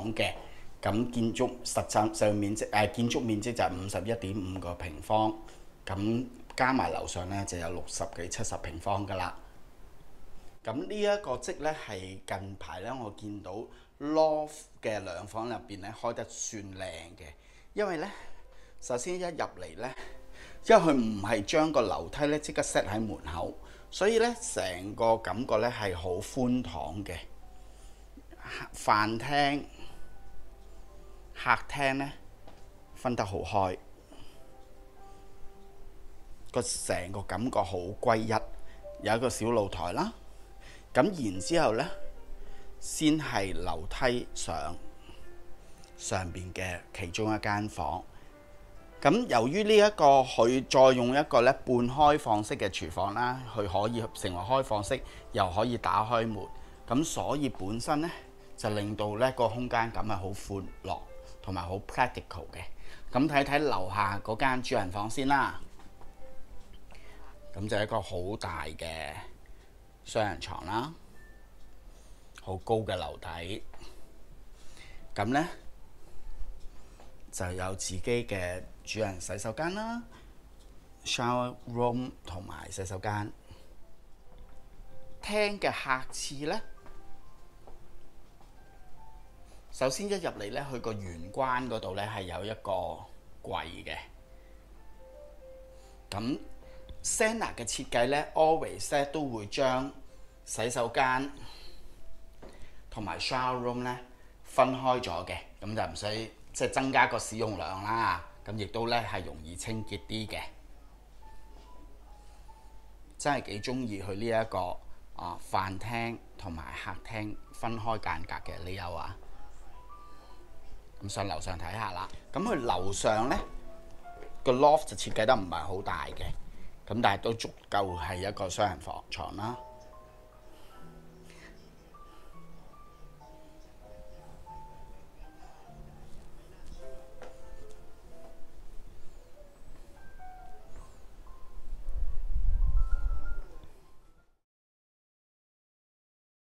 房嘅。咁建築實際上面積建築面積就係51.5個平方，咁加埋樓上咧就有60幾70平方㗎啦。咁呢一個則咧係近排咧我見到 loft 嘅兩房入邊咧開得算靚嘅，因為咧首先一入嚟咧，因為佢唔係將個樓梯咧即刻 set 喺門口，所以咧成個感覺咧係好寬敞嘅。飯廳、客廳咧分得好開，成個感覺好歸一，有一個小露台啦。咁然之後呢，先係樓梯上邊嘅其中一間房。咁由於呢一個佢再用一個咧半開放式嘅廚房啦，佢可以成為開放式，又可以打開門，咁所以本身呢，就令到呢個空間感係好寬落，同埋好 practical 嘅。咁睇睇樓下嗰間主人房先啦。咁就係一個好大嘅雙人床啦，好高嘅樓底。咁呢，就有自己嘅主人洗手間啦 ，shower room 同埋洗手間。廳嘅客廁呢，首先一入嚟呢，佢個玄關嗰度呢係有一個櫃嘅。咁 Senna 嘅設計呢 always 咧都會將洗手間同埋 shower room 呢分開咗嘅，咁就唔使即係增加個使用量啦。咁亦都呢係容易清潔啲嘅，真係幾中意佢呢一個飯廳同埋客廳分開間隔嘅理由啊！咁上樓上睇下啦。咁佢樓上呢個 loft 就設計得唔係好大嘅，咁但係都足夠係一個雙人房床啦。